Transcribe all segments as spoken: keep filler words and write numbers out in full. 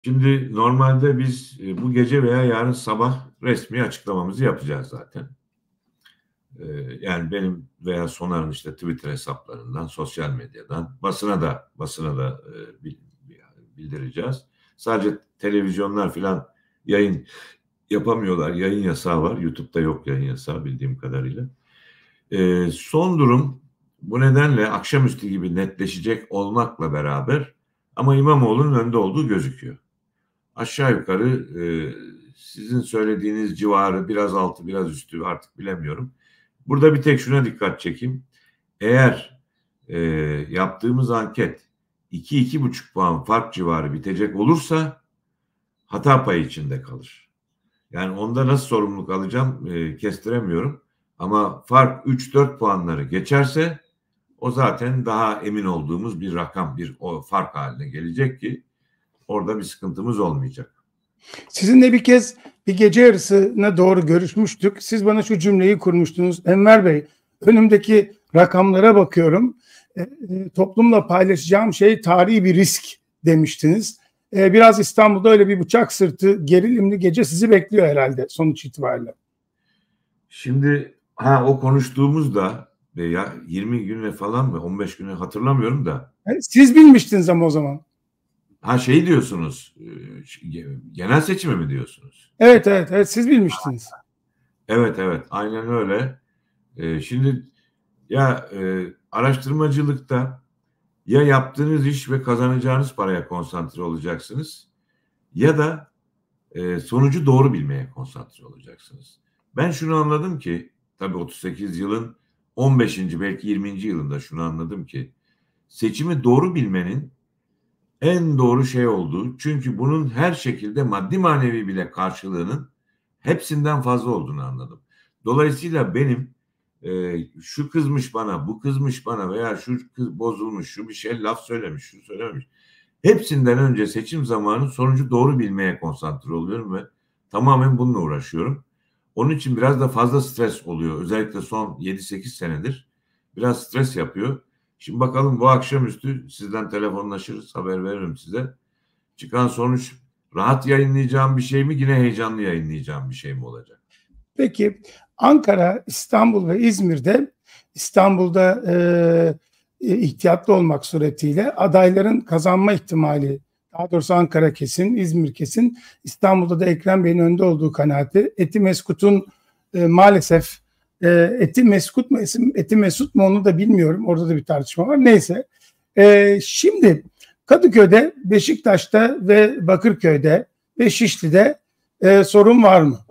Şimdi normalde biz e, bu gece veya yarın sabah resmi açıklamamızı yapacağız zaten. Ee, yani benim veya Sonar'ın işte Twitter hesaplarından, sosyal medyadan, basına da basına da e, bildireceğiz. Sadece televizyonlar falan yayın yapamıyorlar. Yayın yasağı var. YouTube'da yok yayın yasağı bildiğim kadarıyla. Ee, son durum bu nedenle akşamüstü gibi netleşecek olmakla beraber ama İmamoğlu'nun önde olduğu gözüküyor. Aşağı yukarı e, sizin söylediğiniz civarı biraz altı biraz üstü artık bilemiyorum. Burada bir tek şuna dikkat çekeyim. Eğer e, yaptığımız anket iki iki buçuk puan fark civarı bitecek olursa hata payı içinde kalır. Yani onda nasıl sorumluluk alacağım e, kestiremiyorum. Ama fark üç dört puanları geçerse o zaten daha emin olduğumuz bir rakam, bir o fark haline gelecek ki orada bir sıkıntımız olmayacak. Sizinle bir kez bir gece yarısına doğru görüşmüştük. Siz bana şu cümleyi kurmuştunuz. Enver Bey, önümdeki rakamlara bakıyorum. E, e, toplumla paylaşacağım şey tarihi bir risk demiştiniz. E, biraz İstanbul'da öyle bir bıçak sırtı gerilimli gece sizi bekliyor herhalde sonuç itibariyle. Şimdi ha o konuştuğumuzda ya yirmi güne falan mı on beş güne hatırlamıyorum da. Siz bilmiştiniz ama o zaman. Ha şey diyorsunuz, genel seçimi mi diyorsunuz? Evet evet evet siz bilmiştiniz. Evet evet aynen öyle. Ee, şimdi ya e, araştırmacılıkta ya yaptığınız iş ve kazanacağınız paraya konsantre olacaksınız ya da e, sonucu doğru bilmeye konsantre olacaksınız. Ben şunu anladım ki tabii otuz sekiz yılın on beşinci belki yirminci yılında şunu anladım ki seçimi doğru bilmenin en doğru şey olduğu, çünkü bunun her şekilde maddi manevi bile karşılığının hepsinden fazla olduğunu anladım. Dolayısıyla benim e, şu kızmış bana, bu kızmış bana veya şu kız bozulmuş, şu bir şey laf söylemiş, şu söylememiş. Hepsinden önce seçim zamanı sonucu doğru bilmeye konsantre oluyorum ve tamamen bununla uğraşıyorum. Onun için biraz da fazla stres oluyor. Özellikle son yedi sekiz senedir biraz stres yapıyor. Şimdi bakalım bu akşamüstü sizden telefonlaşırız, haber veririm size. Çıkan sonuç rahat yayınlayacağım bir şey mi, yine heyecanlı yayınlayacağım bir şey mi olacak? Peki Ankara, İstanbul ve İzmir'de İstanbul'da e, ihtiyatlı olmak suretiyle adayların kazanma ihtimali, daha doğrusu Ankara kesin, İzmir kesin, İstanbul'da da Ekrem Bey'in önde olduğu kanaati. Eti Meskut'un e, maalesef e, Eti Meskut mu, Eti Mesut mu onu da bilmiyorum. Orada da bir tartışma var. Neyse. E, şimdi Kadıköy'de, Beşiktaş'ta ve Bakırköy'de ve Şişli'de e, sorun var mı?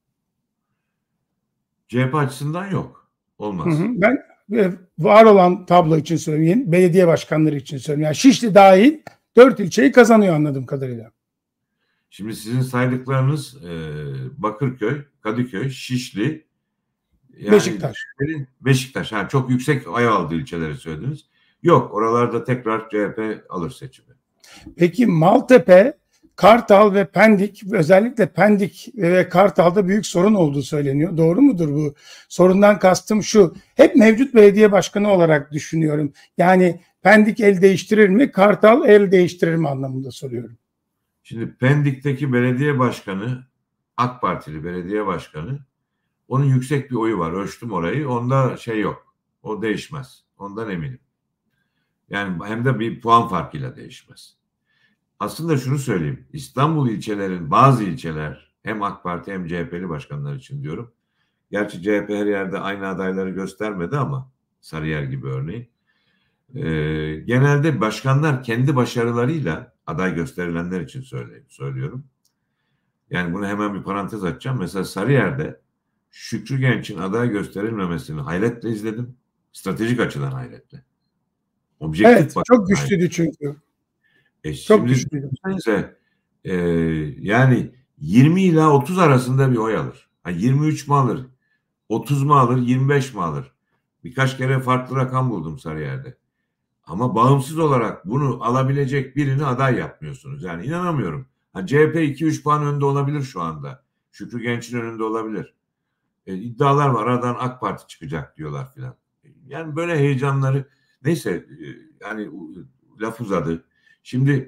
C H P açısından yok. Olmaz. Hı hı. Ben e, var olan tablo için söyleyeyim. Belediye başkanları için söyleyeyim. Yani Şişli dahil dört ilçeyi kazanıyor anladığım kadarıyla. Şimdi sizin saydıklarınız e, Bakırköy, Kadıköy, Şişli, yani Beşiktaş. Beşiktaş. Yani çok yüksek oy aldığı ilçeleri söylediniz. Yok, oralarda tekrar C H P alır seçimi. Peki Maltepe, Kartal ve Pendik, özellikle Pendik ve Kartal'da büyük sorun olduğu söyleniyor. Doğru mudur bu? Sorundan kastım şu. Hep mevcut belediye başkanı olarak düşünüyorum. Yani Pendik el değiştirir mi, Kartal el değiştirir mi anlamında soruyorum. Şimdi Pendik'teki belediye başkanı, AK Partili belediye başkanı, onun yüksek bir oyu var. Ölçtüm orayı. Onda şey yok. O değişmez. Ondan eminim. Yani hem de bir puan farkıyla değişmez. Aslında şunu söyleyeyim. İstanbul ilçelerin bazı ilçeler hem AK Parti hem C H P'li başkanlar için diyorum. Gerçi C H P her yerde aynı adayları göstermedi ama Sarıyer gibi örneğin. Ee, genelde başkanlar kendi başarılarıyla aday gösterilenler için söyleyeyim, söylüyorum. Yani bunu hemen bir parantez açacağım. Mesela Sarıyer'de Şükrü Genç'in aday gösterilmemesini hayretle izledim. Stratejik açıdan hayretle. Objektif Evet, çok güçlüydü hayretle. çünkü. E Çok şimdi güçlüydü. düşünsenize e, yani yirmi ila otuz arasında bir oy alır. Ha, yirmi üç mu alır? otuz mu alır? yirmi beş mi alır? Birkaç kere farklı rakam buldum Sarıyer'de. Ama bağımsız olarak bunu alabilecek birini aday yapmıyorsunuz. Yani inanamıyorum. Ha, C H P iki üç puan önde olabilir şu anda. Şükrü Genç'in önünde olabilir. E, iddialar var. Aradan AK Parti çıkacak diyorlar filan. Yani böyle heyecanları neyse e, yani laf uzadı. Şimdi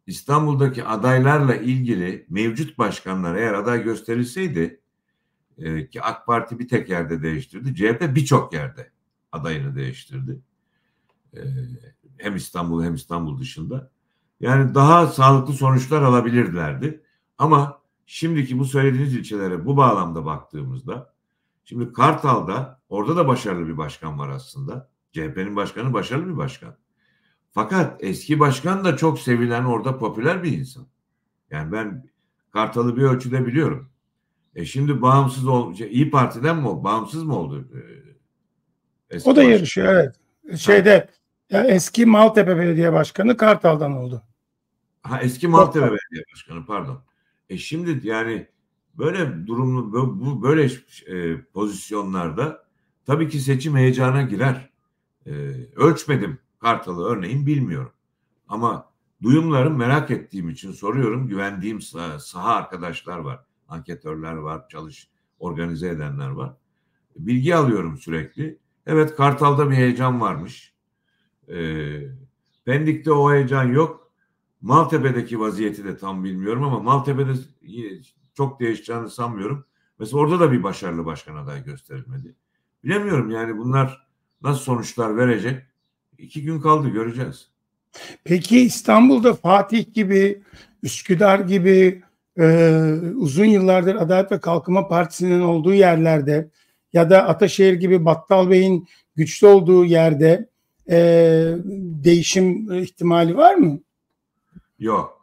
İstanbul'daki adaylarla ilgili mevcut başkanlar eğer aday gösterilseydi e, ki AK Parti bir tek yerde değiştirdi. C H P birçok yerde adayını değiştirdi. E, hem İstanbul hem İstanbul dışında. Yani daha sağlıklı sonuçlar alabilirlerdi. Ama şimdiki bu söylediğiniz ilçelere bu bağlamda baktığımızda, şimdi Kartal'da orada da başarılı bir başkan var aslında. C H P'nin başkanı başarılı bir başkan. Fakat eski başkan da çok sevilen, orada popüler bir insan. Yani ben Kartal'ı bir ölçüde biliyorum. E şimdi bağımsız ol, İyi Parti'den mi oldu? Bağımsız mı oldu? E, eski O da başkan. yarışıyor, evet. Şeyde ya eski Maltepe Belediye Başkanı Kartal'dan oldu. Ha, eski Maltepe Belediye Başkanı, pardon. E şimdi yani böyle durumlu, bu böyle e, pozisyonlarda tabii ki seçim heyecana girer. E, ölçmedim Kartal'ı örneğin, bilmiyorum. Ama duyumlarım, merak ettiğim için soruyorum. Güvendiğim saha, saha arkadaşlar var. Anketörler var, çalış organize edenler var. Bilgi alıyorum sürekli. Evet, Kartal'da bir heyecan varmış. Ee, Pendik'te o heyecan yok. Maltepe'deki vaziyeti de tam bilmiyorum ama Maltepe'de çok değişeceğini sanmıyorum. Mesela orada da bir başarılı başkan adayı gösterilmedi. Bilemiyorum yani bunlar nasıl sonuçlar verecek? İki gün kaldı, göreceğiz. Peki İstanbul'da Fatih gibi, Üsküdar gibi e, uzun yıllardır Adalet ve Kalkınma Partisi'nin olduğu yerlerde ya da Ataşehir gibi Battal Bey'in güçlü olduğu yerde e, değişim ihtimali var mı? Yok.